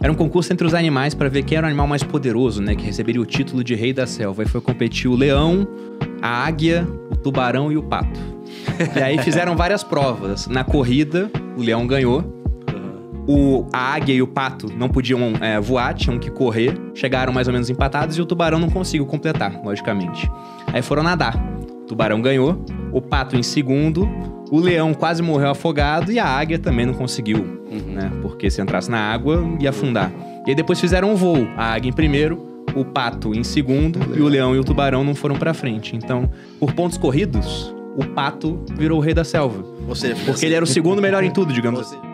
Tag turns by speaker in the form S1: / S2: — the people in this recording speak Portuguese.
S1: Era um concurso entre os animais pra ver quem era o animal mais poderoso, né? Que receberia o título de rei da selva. Aí foi competir o leão, a águia, o tubarão e o pato. E aí fizeram várias provas. Na corrida, o leão ganhou. A águia e o pato não podiam voar, tinham que correr. Chegaram mais ou menos empatados e o tubarão não conseguiu completar, logicamente. Aí foram nadar. O tubarão ganhou, o pato em segundo, o leão quase morreu afogado e a águia também não conseguiu, né? Porque se entrasse na água, ia afundar. E aí depois fizeram um voo. A águia em primeiro, o pato em segundo e o leão e o tubarão não foram pra frente. Então, por pontos corridos, o pato virou o rei da selva.
S2: Ou seja,
S1: Porque ele era o segundo melhor em tudo, digamos assim.